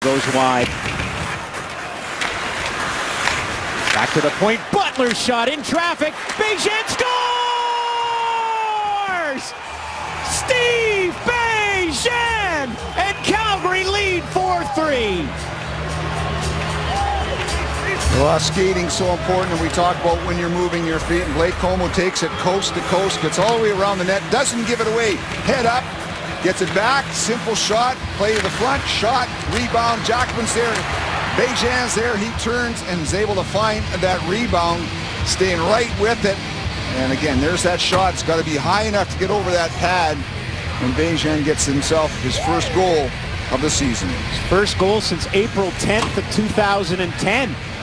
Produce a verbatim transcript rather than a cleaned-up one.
goes wide. Back to the point. Butler's shot in traffic. Beijing scores! Steve Beijing! And Calgary lead four three. Well, skating so important, and we talk about when you're moving your feet. And Blake Como takes it coast to coast, gets all the way around the net, doesn't give it away. Head up, gets it back, simple shot, play to the front, shot, rebound. Jackman's there, Beijing's there. He turns and is able to find that rebound, staying right with it. And again, there's that shot. It's got to be high enough to get over that pad. And Beijing gets himself his first goal of the season. First goal since April tenth of two thousand ten.